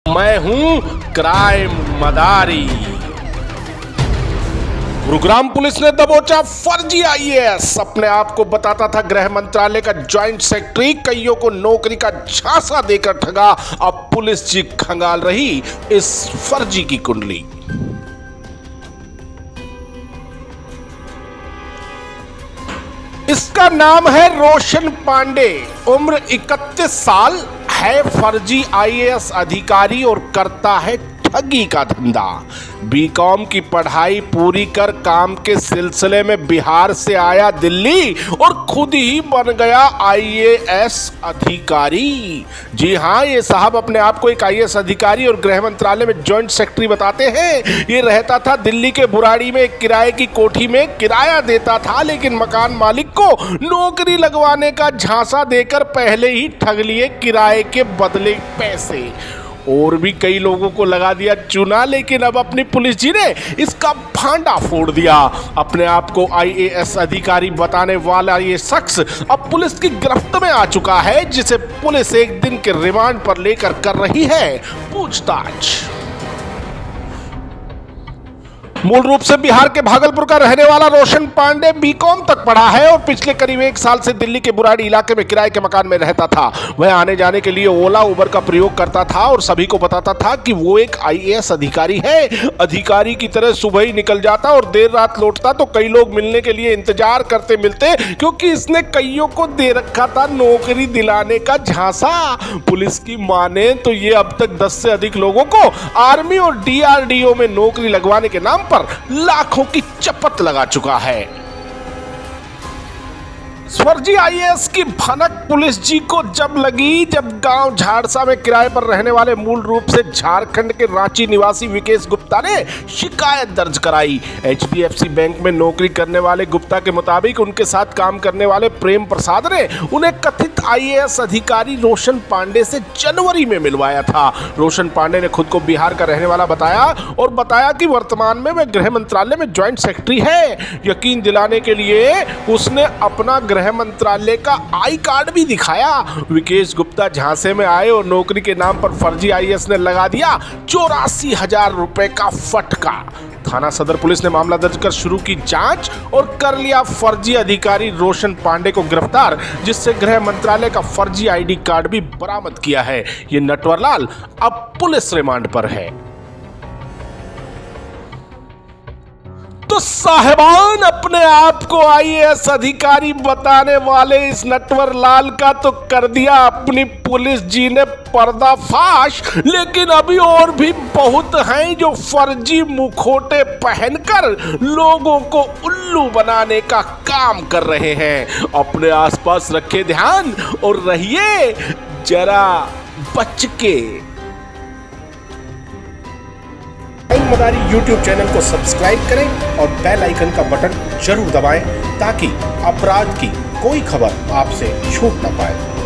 मैं हूं क्राइम मदारी। गुरुग्राम पुलिस ने दबोचा फर्जी आईएएस। अपने आप को बताता था गृह मंत्रालय का ज्वाइंट सेक्रेटरी, कईयों को नौकरी का झांसा देकर ठगा। अब पुलिस जी खंगाल रही इस फर्जी की कुंडली। इसका नाम है रोशन पांडे, उम्र 31 साल, है फर्जी आईएएस अधिकारी और करता है ठगी का धंधा। बीकॉम की पढ़ाई पूरी कर काम के सिलसिले में बिहार से आया दिल्ली और खुद ही बन गया आईएएस अधिकारी। जी हाँ, ये साहब अपने आप को एक आईएएस अधिकारी और गृह मंत्रालय में जॉइंट सेक्रेटरी बताते हैं। ये रहता था दिल्ली के बुराड़ी में एक किराए की कोठी में, किराया देता था, लेकिन मकान मालिक को नौकरी लगवाने का झांसा देकर पहले ही ठग लिए किराए के बदले पैसे। और भी कई लोगों को लगा दिया चूना, लेकिन अब अपनी पुलिस जी ने इसका भांडा फोड़ दिया। अपने आप को आईएएस अधिकारी बताने वाला ये शख्स अब पुलिस की गिरफ्त में आ चुका है, जिसे पुलिस एक दिन के रिमांड पर लेकर कर रही है पूछताछ। मूल रूप से बिहार के भागलपुर का रहने वाला रोशन पांडे बीकॉम तक पढ़ा है और पिछले करीब 1 साल से दिल्ली के बुराड़ी इलाके में किराए के मकान में रहता था। वह आने जाने के लिए ओला उबर का प्रयोग करता था और सभी को बताता था कि वो एक आईएएस अधिकारी है। अधिकारी की तरह सुबह ही निकल जाता और देर रात लौटता, तो कई लोग मिलने के लिए इंतजार करते मिलते, क्योंकि इसने कईयों को दे रखा था नौकरी दिलाने का झांसा। पुलिस की माने तो ये अब तक 10 से अधिक लोगों को आर्मी और डीआरडीओ में नौकरी लगवाने के नाम पर लाखों की चपत लगा चुका है। फर्जी आईएएस की भनक पुलिस जी को जब लगी, जब गांव झाड़सा में किराए पर रहने वाले मूल रूप से झारखंड के रांची निवासी विकेश गुप्ता ने शिकायत दर्ज कराई। एचडीएफसी बैंक में नौकरी करने वाले गुप्ता के मुताबिक उनके साथ काम करने वाले प्रेम प्रसाद ने उन्हें कथित आईएएस अधिकारी रोशन पांडे से जनवरी में मिलवाया था। रोशन पांडे ने खुद को बिहार का रहने वाला बताया और बताया कि वर्तमान में वह गृह मंत्रालय में ज्वाइंट सेक्रेटरी है। यकीन दिलाने के लिए उसने अपना गृह मंत्रालय का आई कार्ड भी दिखाया। विकेश गुप्ता झांसे में आए और नौकरी के नाम पर फर्जी आईएएस ने लगा दिया 84,000 रुपए का फटका। थाना सदर पुलिस ने मामला दर्ज कर शुरू की जांच और कर लिया फर्जी अधिकारी रोशन पांडे को गिरफ्तार, जिससे गृह मंत्रालय का फर्जी आईडी कार्ड भी बरामद किया है। ये नटवरलाल अब पुलिस रिमांड पर है। तो साहिबान, अपने आप को आईएएस अधिकारी बताने वाले इस नटवरलाल का तो कर दिया अपनी पुलिस जी ने पर्दाफाश, लेकिन अभी और भी बहुत हैं जो फर्जी मुखौटे पहनकर लोगों को उल्लू बनाने का काम कर रहे हैं। अपने आसपास रखे ध्यान और रहिए जरा बच के। क्राइम मदारी यूट्यूब चैनल को सब्सक्राइब करें और बेल आइकन का बटन जरूर दबाएं, ताकि अपराध की कोई खबर आपसे छूट ना पाए।